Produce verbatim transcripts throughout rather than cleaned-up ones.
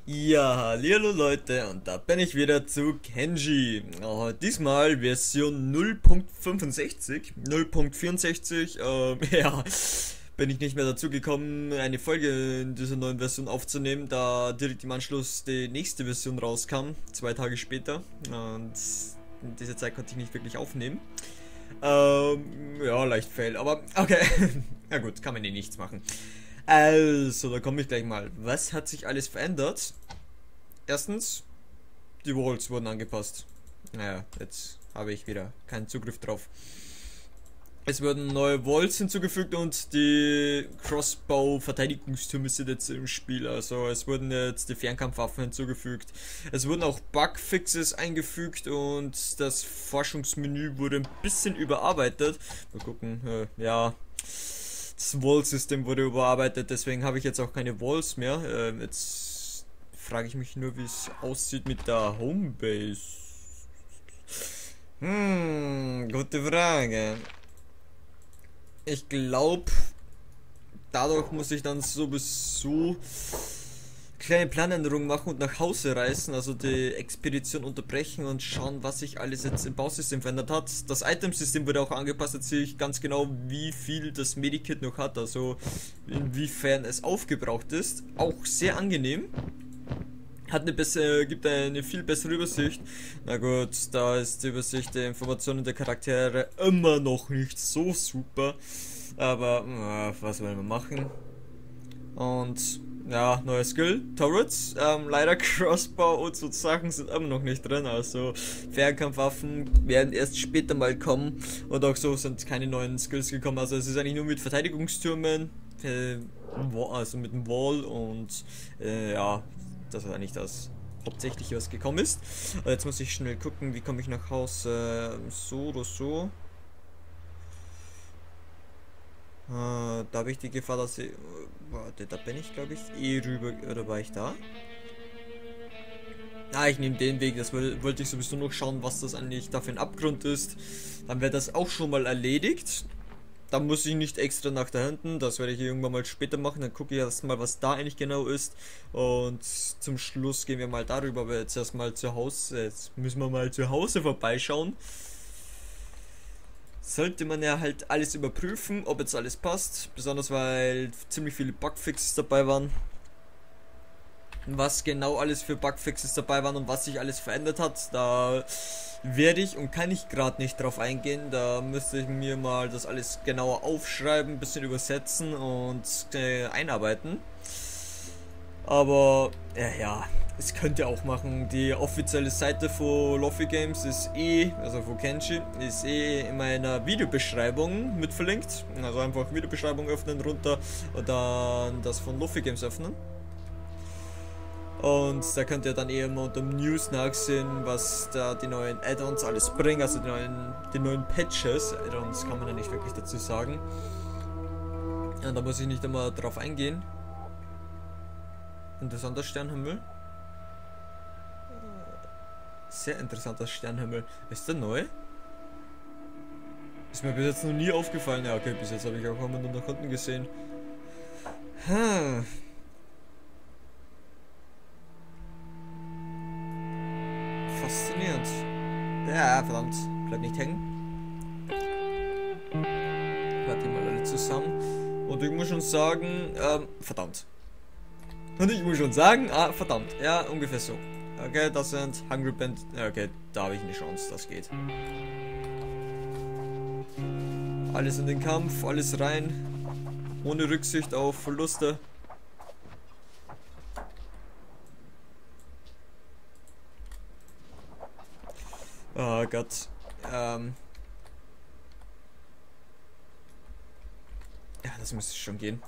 Ja, hallo Leute, und da bin ich wieder zu Kenji. Äh, diesmal Version null Punkt fünfundsechzig. null Punkt vierundsechzig, ähm, ja, bin ich nicht mehr dazu gekommen, eine Folge in dieser neuen Version aufzunehmen, da direkt im Anschluss die nächste Version rauskam, zwei Tage später. Und in dieser Zeit konnte ich nicht wirklich aufnehmen. Ähm, ja, leicht fail, aber okay. Na gut, kann man eh nichts machen. Also, da komme ich gleich mal. Was hat sich alles verändert? Erstens, die Walls wurden angepasst. Naja, jetzt habe ich wieder keinen Zugriff drauf. Es wurden neue Walls hinzugefügt und die Crossbow-Verteidigungstürme sind jetzt im Spiel. Also es wurden jetzt die Fernkampfwaffen hinzugefügt. Es wurden auch Bugfixes eingefügt und das Forschungsmenü wurde ein bisschen überarbeitet. Mal gucken, äh, ja. Das Wall-System wurde überarbeitet, deswegen habe ich jetzt auch keine Walls mehr. Äh, jetzt frage ich mich nur, wie es aussieht mit der Homebase. Hm, gute Frage. Ich glaube, dadurch muss ich dann sowieso kleine Planänderungen machen und nach Hause reisen, also die Expedition unterbrechen und schauen, was sich alles jetzt im Bausystem verändert hat. Das Itemsystem wurde auch angepasst, jetzt sehe ich ganz genau, wie viel das Medikit noch hat, also inwiefern es aufgebraucht ist. Auch sehr angenehm. Hat eine bessere, gibt eine viel bessere Übersicht. Na gut, da ist die Übersicht der Informationen der Charaktere immer noch nicht so super. Aber äh, was wollen wir machen? Und ja, neuer Skill, Turrets, ähm, leider Crossbow und so Sachen sind immer noch nicht drin, also Fernkampfwaffen werden erst später mal kommen und auch so sind keine neuen Skills gekommen, also es ist eigentlich nur mit Verteidigungstürmen, äh, also mit dem Wall und äh, ja, das ist eigentlich das hauptsächliche, was gekommen ist. Und jetzt muss ich schnell gucken, wie komme ich nach Hause, so oder so. Uh, da habe ich die Gefahr, dass ich... Warte, da bin ich, glaube ich, eh rüber... Oder war ich da? Ah, ich nehme den Weg. Das wollte ich sowieso noch schauen, was das eigentlich da für ein Abgrund ist. Dann wäre das auch schon mal erledigt. Dann muss ich nicht extra nach da hinten. Das werde ich irgendwann mal später machen. Dann gucke ich erstmal, was da eigentlich genau ist. Und zum Schluss gehen wir mal darüber. Aber jetzt erstmal zu Hause. Jetzt müssen wir mal zu Hause vorbeischauen. Sollte man ja halt alles überprüfen, ob jetzt alles passt, besonders weil ziemlich viele Bugfixes dabei waren. Was genau alles für Bugfixes dabei waren und was sich alles verändert hat, da werde ich und kann ich gerade nicht drauf eingehen. Da müsste ich mir mal das alles genauer aufschreiben, ein bisschen übersetzen und äh, einarbeiten. Aber äh, ja, es könnt ihr auch machen. Die offizielle Seite von Lofi Games ist eh, also von Kenji, ist eh in meiner Videobeschreibung mit verlinkt. Also einfach Videobeschreibung öffnen, runter und dann das von Lofi Games öffnen. Und da könnt ihr dann eh immer unter News nachsehen, was da die neuen Add-ons alles bringen, also die neuen, die neuen Patches. Add-ons kann man ja nicht wirklich dazu sagen. Ja, da muss ich nicht immer drauf eingehen. Interessanter Sternhimmel. Sehr interessanter Sternhimmel. Ist der neu? Ist mir bis jetzt noch nie aufgefallen. Ja, okay, bis jetzt habe ich auch immer nur nach unten gesehen. Hm. Faszinierend. Ja, verdammt. Bleib nicht hängen. Warte mal alle zusammen. Und ich muss schon sagen, ähm, verdammt. Und ich muss schon sagen, ah, verdammt. Ja, ungefähr so. Okay, das sind Hungry Band. Okay, da habe ich eine Chance, das geht. Alles in den Kampf, alles rein. Ohne Rücksicht auf Verluste. Oh Gott. Ähm. Ja, das müsste schon gehen.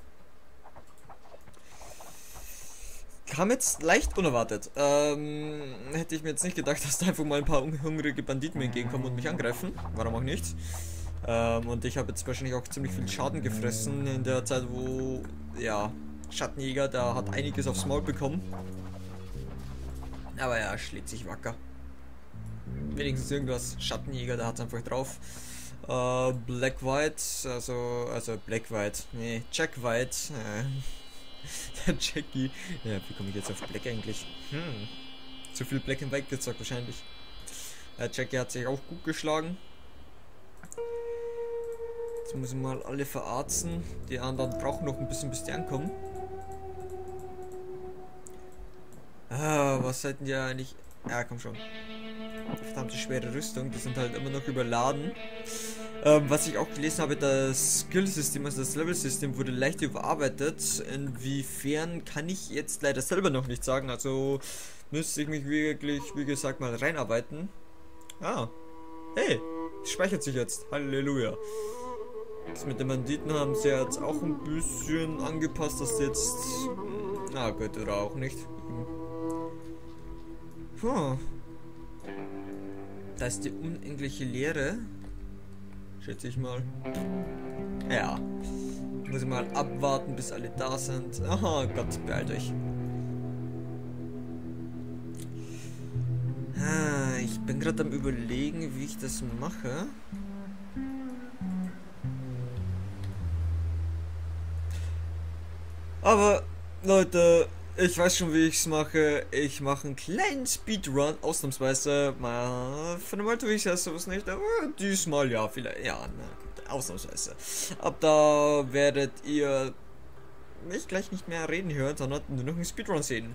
Kam jetzt leicht unerwartet. Ähm, hätte ich mir jetzt nicht gedacht, dass da einfach mal ein paar hungrige Banditen mir entgegenkommen und mich angreifen. Warum auch nicht? Ähm, und ich habe jetzt wahrscheinlich auch ziemlich viel Schaden gefressen in der Zeit, wo, ja, Schattenjäger, der hat einiges aufs Maul bekommen. Aber er schlägt sich wacker. Wenigstens irgendwas. Schattenjäger, der hat einfach drauf. Äh, Black White, also, also Black White, nee, Jack White, äh, Der Jackie. Ja, wie komme ich jetzt auf Black eigentlich? Hm. Zu viel Black and White gezockt wahrscheinlich. Der Jackie hat sich auch gut geschlagen. Jetzt muss ich mal alle verarzen. Die anderen brauchen noch ein bisschen, bis die ankommen. Ah, was sollten die eigentlich... Ja, komm schon. Verdammte schwere Rüstung, die sind halt immer noch überladen. Ähm, was ich auch gelesen habe, das Skill-System, also das Level-System wurde leicht überarbeitet. Inwiefern kann ich jetzt leider selber noch nicht sagen, also müsste ich mich wirklich, wie gesagt, mal reinarbeiten. Ah, hey, speichert sich jetzt, Halleluja. Das mit den Banditen haben sie jetzt auch ein bisschen angepasst, dass sie jetzt... Na gut, oder auch nicht. Puh. Da ist die unendliche Leere. Schätze ich mal. Ja. Muss ich mal abwarten, bis alle da sind. Aha, Gott, beeilt euch. Ah, ich bin gerade am Überlegen, wie ich das mache. Aber, Leute, ich weiß schon, wie ich es mache. Ich mache einen kleinen Speedrun, ausnahmsweise. Mal, von normal tue ich das sowas nicht, aber diesmal ja, vielleicht, ja, na gut, ausnahmsweise. Ab da werdet ihr mich gleich nicht mehr reden hören, sondern nur noch einen Speedrun sehen.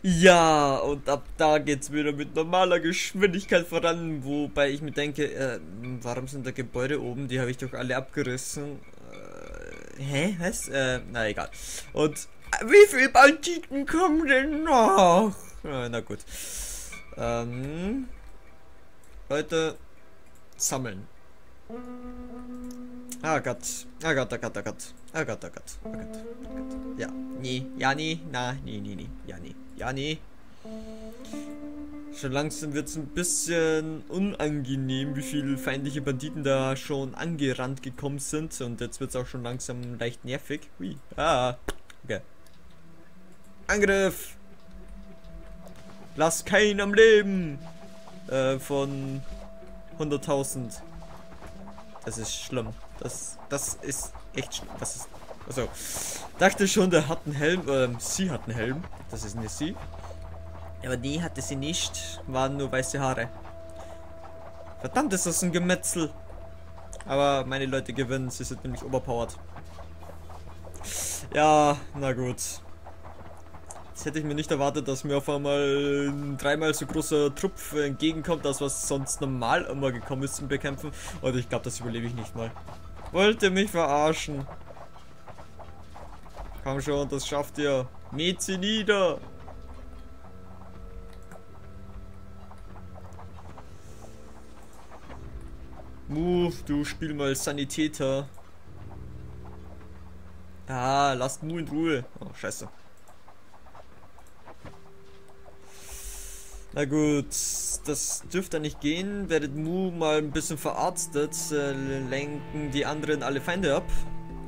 Ja, und ab da geht's wieder mit normaler Geschwindigkeit voran, wobei ich mir denke, äh, warum sind da Gebäude oben? Die habe ich doch alle abgerissen. Äh, hä? Was? Äh, na egal. Und äh, wie viele Banditen kommen denn noch? Äh, na gut. Ähm, Leute, sammeln. Ah Gott, ah Gott, ah Gott, ah Gott, ah Gott, ah Gott, ah Gott, ah Gott. Ja, nee, ja, nee, na, nee, nee, nee, ja, nee, ja, nee. Schon langsam wird es ein bisschen unangenehm, wie viele feindliche Banditen da schon angerannt gekommen sind. Und jetzt wird es auch schon langsam leicht nervig. Hui, ah, okay. Angriff! Lass keinen am Leben! Äh, von hunderttausend. Das ist schlimm. Das, das ist echt schlimm. Das ist. Also, dachte schon, der hat einen Helm. Ähm, sie hat einen Helm. Das ist nicht sie. Aber die hatte sie nicht. Waren nur weiße Haare. Verdammt, ist das ein Gemetzel. Aber meine Leute gewinnen. Sie sind nämlich overpowered. Ja, na gut. Jetzt hätte ich mir nicht erwartet, dass mir auf einmal ein dreimal so großer Trupp entgegenkommt, als was sonst normal immer gekommen ist zum Bekämpfen. Und ich glaube, das überlebe ich nicht mal. Wollt ihr mich verarschen? Komm schon, das schafft ihr. Mäht sie nieder. Move, du spiel mal Sanitäter. Ah, lasst Mu in Ruhe. Oh, scheiße. Na gut, das dürfte nicht gehen. Werdet Mu mal ein bisschen verarztet, äh, lenken die anderen alle Feinde ab.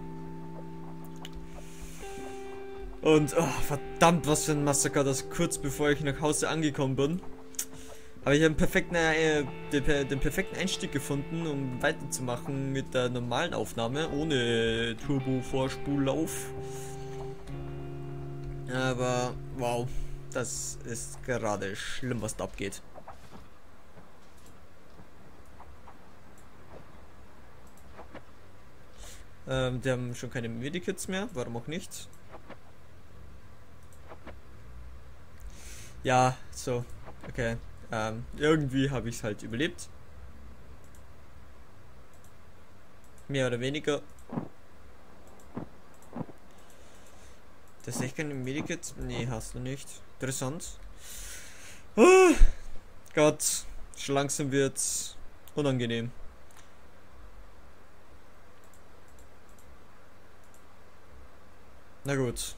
Und, oh, verdammt, was für ein Massaker, das kurz bevor ich nach Hause angekommen bin. Aber ich habe einen perfekten, äh, den, den perfekten Einstieg gefunden, um weiterzumachen mit der normalen Aufnahme, ohne Turbo-Vorspullauf. Aber, wow. Das ist gerade schlimm, was da abgeht. Ähm, die haben schon keine Medikits mehr, warum auch nicht? Ja, so, okay. Ähm, irgendwie habe ich es halt überlebt. Mehr oder weniger. Das ist echt keine Medikit? Nee, hast du nicht. Interessant. Oh, Gott, schon langsam wird's unangenehm. Na gut.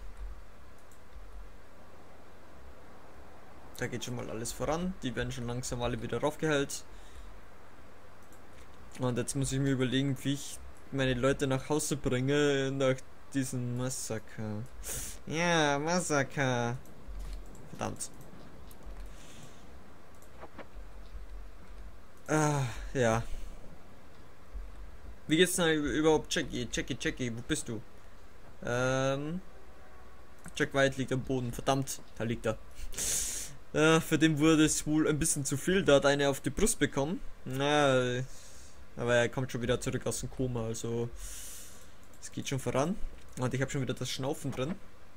Da geht schon mal alles voran. Die werden schon langsam alle wieder raufgehellt. Und jetzt muss ich mir überlegen, wie ich meine Leute nach Hause bringe nach diesem Massaker. Ja, Massaker. Verdammt. Ah, ja. Wie geht's denn überhaupt, Jackie? Jackie, Jackie, wo bist du? Ähm. Jack White liegt am Boden. Verdammt, da liegt er. Ja, für den wurde es wohl ein bisschen zu viel. Da hat eine auf die Brust bekommen. Na, aber er kommt schon wieder zurück aus dem Koma. Also, es geht schon voran. Und ich habe schon wieder das Schnaufen drin.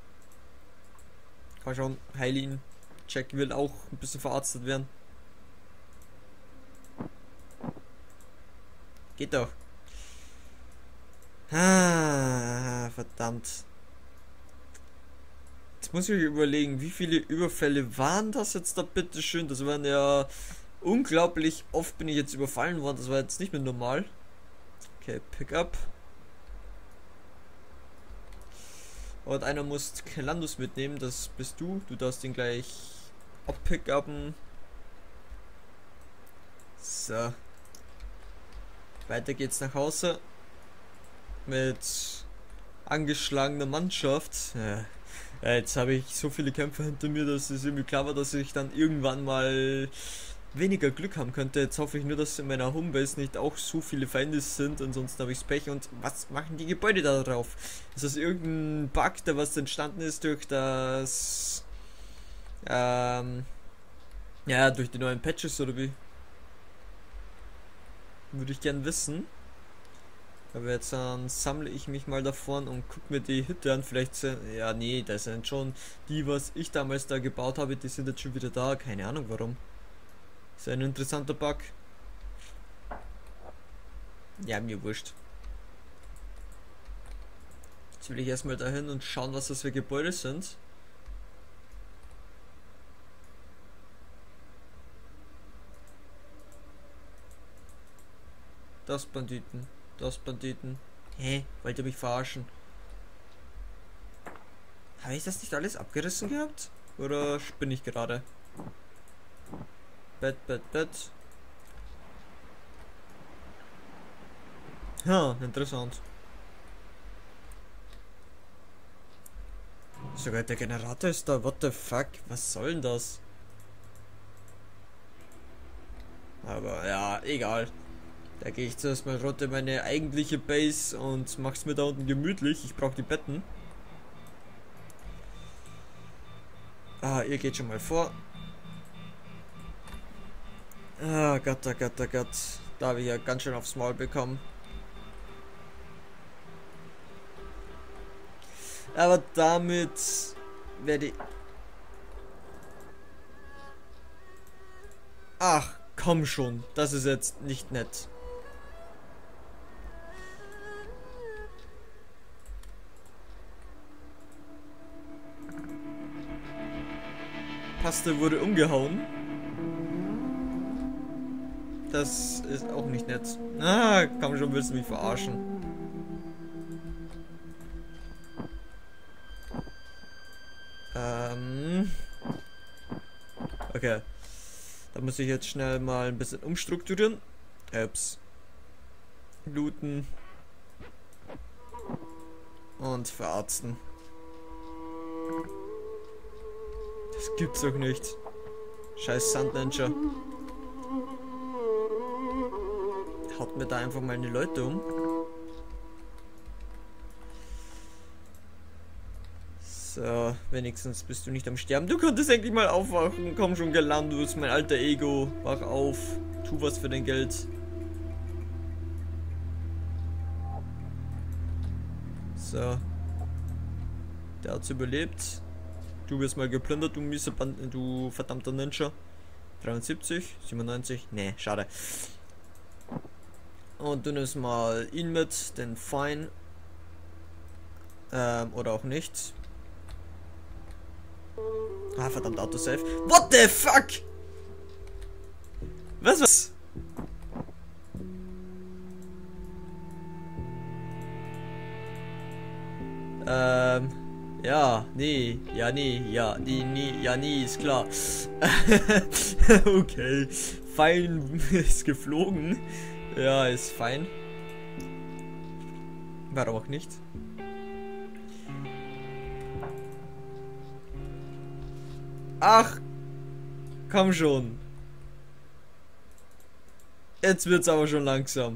Komm schon, heil ihn. Jack will auch ein bisschen verarztet werden. Geht doch. Ah, verdammt. Jetzt muss ich überlegen, wie viele Überfälle waren das jetzt da bitte schön? Das waren ja unglaublich oft bin ich jetzt überfallen worden. Das war jetzt nicht mehr normal. Okay, pick up. Und einer muss Kelandus mitnehmen, das bist du. Du darfst ihn gleich abpickuppen. So. Weiter geht's nach Hause. Mit angeschlagener Mannschaft. Ja. Ja, jetzt habe ich so viele Kämpfe hinter mir, dass es irgendwie klar war, dass ich dann irgendwann mal weniger Glück haben könnte. Jetzt hoffe ich nur, dass in meiner Homebase nicht auch so viele Feinde sind, ansonsten habe ich Pech. Und was machen die Gebäude da drauf? Ist das irgendein Bug, der was entstanden ist durch das ähm, ja, durch die neuen Patches oder wie? Würde ich gern wissen. Aber jetzt dann sammle ich mich mal da vorne und guck mir die Hütte an. Vielleicht sind, ja nee, das sind schon die, was ich damals da gebaut habe, die sind jetzt schon wieder da. Keine Ahnung warum. Ist ein interessanter Bug. Ja, mir wurscht. Jetzt will ich erstmal dahin und schauen, was das für Gebäude sind. Das Banditen. Das Banditen. Hä? Wollt ihr mich verarschen? Habe ich das nicht alles abgerissen gehabt? Oder spinne ich gerade? Bett, Bett, Bett. Ha, interessant. Sogar der Generator ist da. What the fuck? Was soll denn das? Aber ja, egal. Da gehe ich zuerst mal runter meine eigentliche Base und mach's mir da unten gemütlich. Ich brauche die Betten. Ah, ihr geht schon mal vor. Ah, Gott, oh Gott, oh Gott. Da habe ich ja ganz schön aufs Maul bekommen. Aber damit werde ich... Ach, komm schon. Das ist jetzt nicht nett. Paste wurde umgehauen. Das ist auch nicht nett. Ah, komm schon, willst du mich verarschen? Ähm. Okay. Da muss ich jetzt schnell mal ein bisschen umstrukturieren. Ups. Looten. Und verarzten. Das gibt's doch nicht. Scheiß Sandninja. Haut mir da einfach mal die Leute um. So, wenigstens bist du nicht am Sterben. Du könntest endlich mal aufwachen. Komm schon, Galandus, mein alter Ego. Wach auf. Tu was für dein Geld. So. Der hat's überlebt. Du wirst mal geplündert, du miese Band, du verdammter Ninja. dreiundsiebzig, siebenundneunzig, nee, schade. Und du nimmst mal ihn mit, den Fine. Ähm, oder auch nicht. Ah, verdammt, Autosave. What the fuck? Was, was? Ähm... Ja, nee, ja, nee, ja, nee, nee, ja, nee, ist klar. Okay, fein ist geflogen. Ja, ist fein. Warum auch nicht? Ach, komm schon. Jetzt wird's aber schon langsam.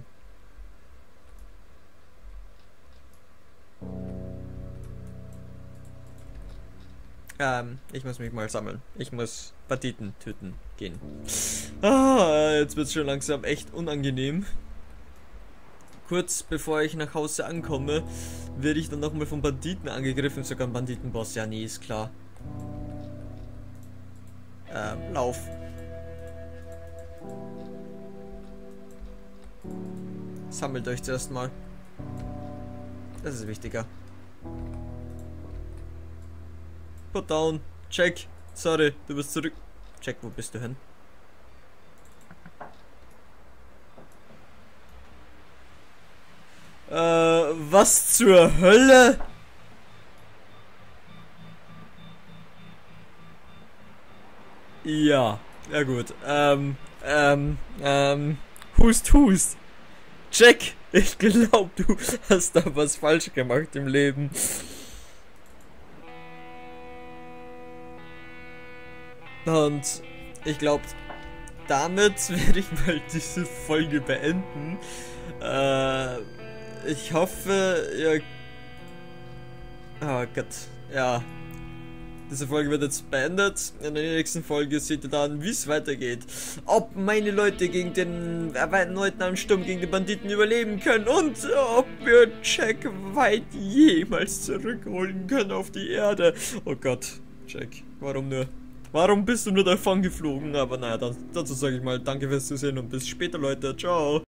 Ähm, ich muss mich mal sammeln. Ich muss Banditen töten gehen. Ah, jetzt wird's schon langsam echt unangenehm. Kurz bevor ich nach Hause ankomme, werde ich dann nochmal von Banditen angegriffen. Sogar ein Banditenboss. Ja, nee, ist klar. Ähm, lauf. Sammelt euch zuerst mal. Das ist wichtiger. Put down. Check. Sorry, du bist zurück. Check, wo bist du hin? Äh, was zur Hölle? Ja, ja gut. Ähm, ähm, ähm, hust, hust. Check, ich glaube, du hast da was falsch gemacht im Leben. Und ich glaube, damit werde ich mal diese Folge beenden. Äh, ich hoffe, ihr... Oh Gott, ja. Diese Folge wird jetzt beendet. In der nächsten Folge seht ihr dann, wie es weitergeht. Ob meine Leute gegen den erweiterten am Sturm gegen die Banditen überleben können und ob wir Jack White jemals zurückholen können auf die Erde. Oh Gott, Jack, warum nur? Warum bist du nur davon geflogen? Aber naja, dann, dazu sage ich mal danke fürs Zusehen und bis später, Leute. Ciao.